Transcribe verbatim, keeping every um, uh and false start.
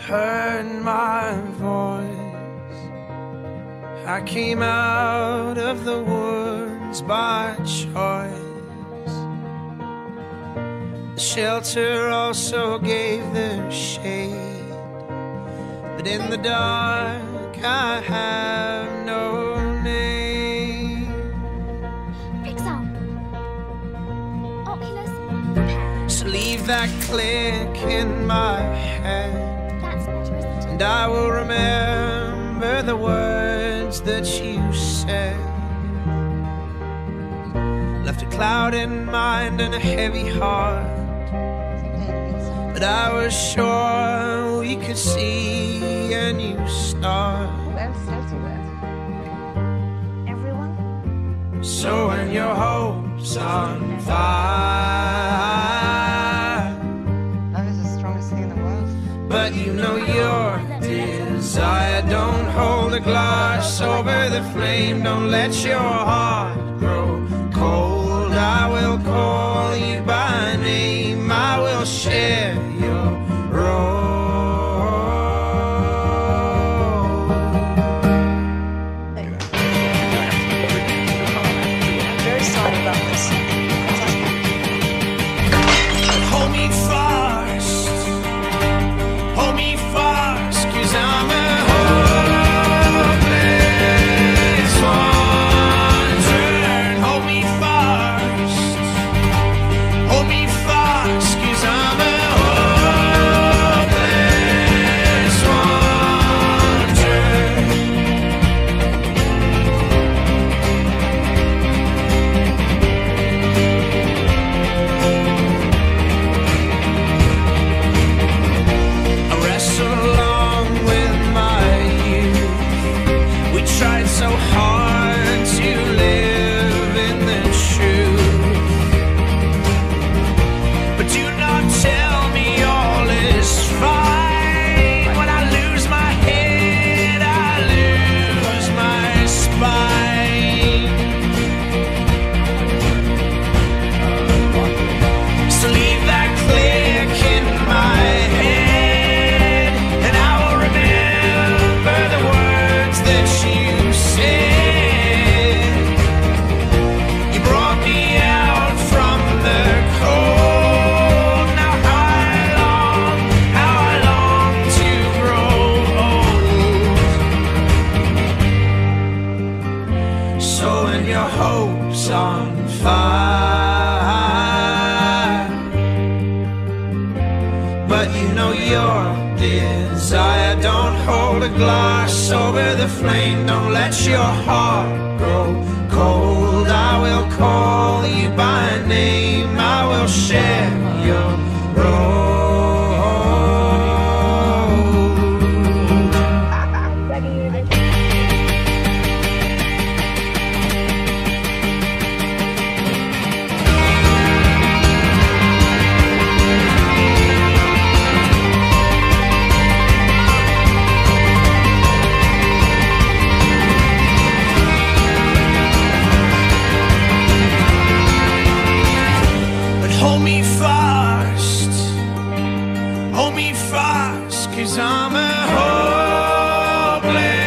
heard my voice. I came out of the woods by choice. The shelter also gave the shade, but in the dark I have no name. Pixar. Oculus repair. So leave that click in my head, That's better, isn't it? and I will remember the words that you said. Left a cloud in mind and a heavy heart, but I was sure we could see a new start. Who else tells you that? Everyone? So when your hope's on fire, Love is the strongest thing in the world. but you know your desire. Don't hold a glass over the flame. Don't let your heart grow cold. I will call you by name. I will share your role. I'm very sorry about this. Hold me fast, hold me fast, 'cause I'm a hopeless wanderer. Hold me fast, hold me fast, 'cause I'm a hopeless wanderer. I wrestle along with my youth. We tried so hard to live in the truth, but do not tell me all is fine. When I lose my head, I lose my spine. So leave that click in my head, and I will remember the words that you said. You brought me out from the cold. Now how I long, how I long to grow old. So when your hope's on fire, but you know your desire. Don't hold a glass over the flame. Don't let your heart grow cold. I will call you by name. I will share your role. But hold me fast, hold me fast, 'cause I'm a hopeless